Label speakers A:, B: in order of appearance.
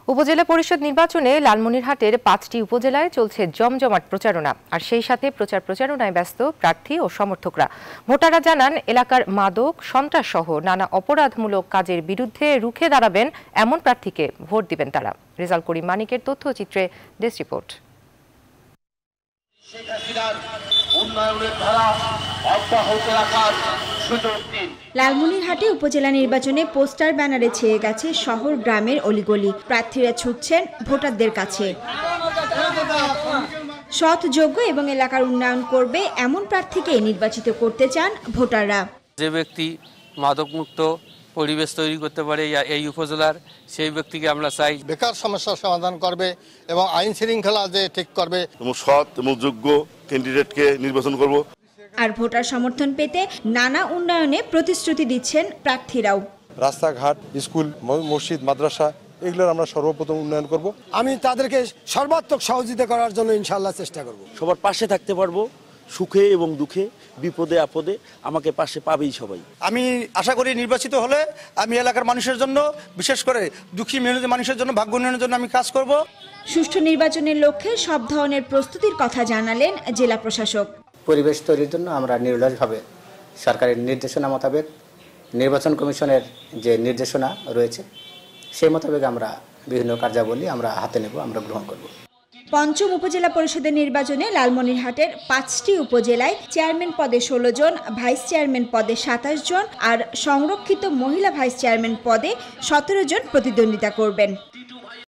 A: উপজেলা পরিষদ নির্বাচনে লালমনিরহাটের ৫টি উপজেলায় চলছে জমজমাট প্রচারণা। আর সেই সাথে প্রচারণায় ব্যস্ত প্রার্থী ও সমর্থকরা। ভোটাররা জানান, এলাকার মাদক, সন্ত্রাস সহ নানা অপরাধমূলক কাজের বিরুদ্ধে রুখে দাঁড়াবেন এমন প্রার্থীকে ভোট দিবেন তারা। রেজাল করিম মানিকের তথ্যচিত্রে ডেস্ক রিপোর্ট।
B: লালমনিরহাটে উপজেলা নির্বাচনে পোস্টার ব্যানারে ছেয়ে গেছে শহর গ্রামের অলিগলি। প্রার্থীরা ছুটছেন ভোটারদের কাছে। সৎ, যোগ্য এবং এলাকার উন্নয়ন করবে এমন প্রার্থীকে নির্বাচিত করতে চান ভোটাররা।
C: যে ব্যক্তি মাদকমুক্ত পরিবেশ তৈরি করতে পারে এই উপজেলার, সেই ব্যক্তিকে আমরা চাই।
D: বেকার সমস্যার সমাধান করবে এবং আইন শৃঙ্খলা যে ঠিক করবে
E: এবং সৎ এবং যোগ্য ক্যান্ডিডেটকে নির্বাচন করব।
B: আর ভোটার সমর্থন পেতে নানা উন্নয়নে প্রতিশ্রুতি দিচ্ছেন প্রার্থীরাও।
F: রাস্তাঘাট, স্কুল, মসজিদ, মাদ্রাসা এগুলোর আমরা সর্বপ্রথম উন্নয়ন করব।
G: আমি তাদেরকে সর্বাত্মক সহযোগিতা করার জন্য ইনশাআল্লাহ চেষ্টা করব।
H: সবার পাশে থাকতে পারবো, সুখে এবং দুঃখে, বিপদে আপদে আমাকে পাশে পাবেই সবাই।
I: আমি আশা করি নির্বাচিত হলে আমি এলাকার মানুষের জন্য, বিশেষ করে দুঃখী মেহনতি মানুষের জন্য, ভাগ্য উন্নয়নের জন্য আমি কাজ করব।
B: সুষ্ঠু নির্বাচনের লক্ষ্যে সব ধরনের প্রস্তুতির কথা জানালেন জেলা প্রশাসক।
J: পরিবেশ তৈরির জন্য আমরা নির্লজভাবে সরকারের নির্দেশনা মোতাবেক, নির্বাচন কমিশনের যে নির্দেশনা রয়েছে সেই মোতাবেক আমরা বিভিন্ন কার্যাবলী আমরা হাতে নেব, আমরা গ্রহণ করব।
B: পঞ্চম উপজেলা পরিষদের নির্বাচনে লালমনিরহাটের 5টি উপজেলায় চেয়ারম্যান পদে 16 জন, ভাইস চেয়ারম্যান পদে 27 জন আর সংরক্ষিত মহিলা ভাইস চেয়ারম্যান পদে 17 জন প্রতিদ্বন্দ্বিতা করবেন।